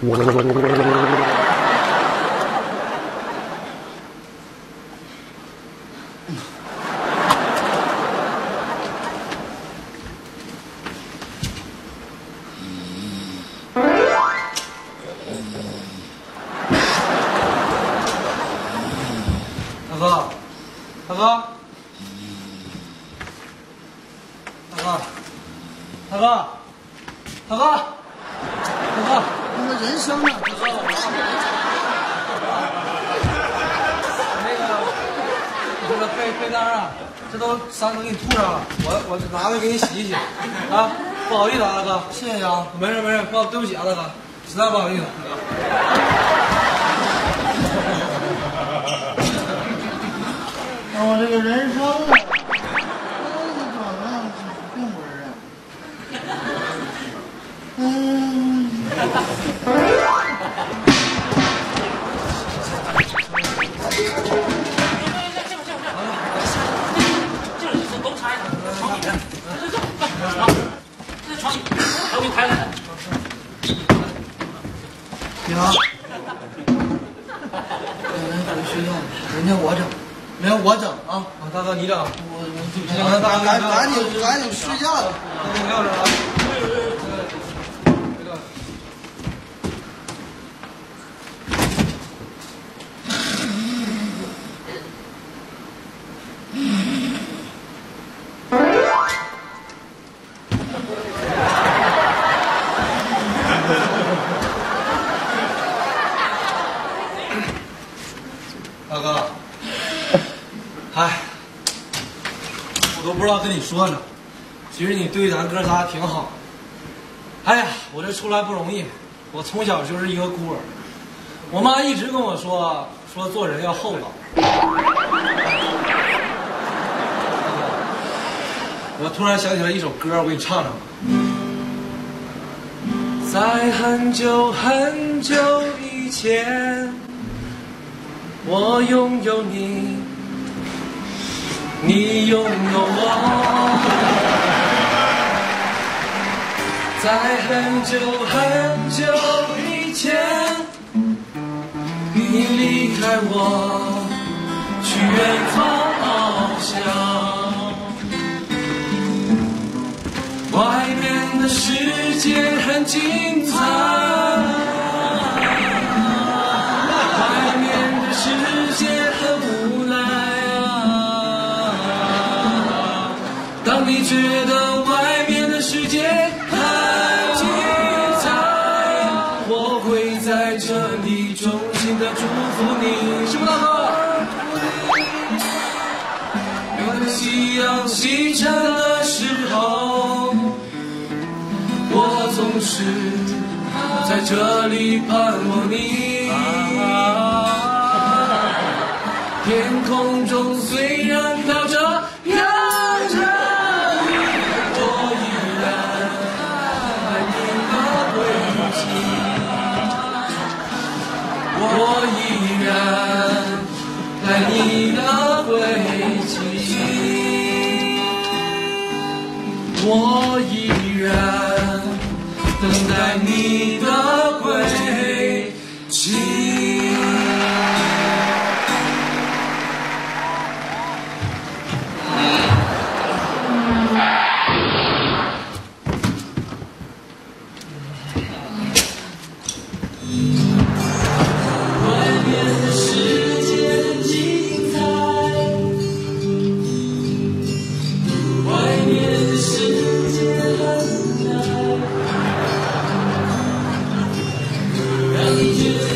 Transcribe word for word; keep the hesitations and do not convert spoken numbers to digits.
大哥，大哥，大哥，大哥，大哥，大哥， 那个人生呢？ 那个，这个被被单啊，这都伤都给你吐上了，我我拿回给你洗一洗啊，不好意思啊，大哥， 谢谢啊， 没事没事，不对不起啊，大哥，实在不好意思。 我这个人生啊，这怎么并不是嗯。你好，人回学校，人家我整，没有我整啊！ 啊，大哥你整， 我我行了，大哥赶赶紧赶紧睡觉了。 你撂着啊。大哥，哎，我都不知道跟你说呢。其实你对咱哥仨挺好。哎呀，我这出来不容易，我从小就是一个孤儿。我妈一直跟我说，说做人要厚道。我突然想起来一首歌，我给你唱唱。在很久很久以前，我拥有你，你拥有我。在很久很久以前，你离开我，去远方翱翔。外面的世界很精彩，外面的世界很无奈啊。当你觉得外面的世界很精彩，我会在这里衷心的祝福你，是不是大哥？当夕阳西沉的时候，我总是在这里盼望你。天空中虽然飘着飘着雨，我依然爱你的轨迹，我依然爱你的轨迹，我依然等待你的轨迹。外面的世界很精彩，外面的世界很难，让你觉得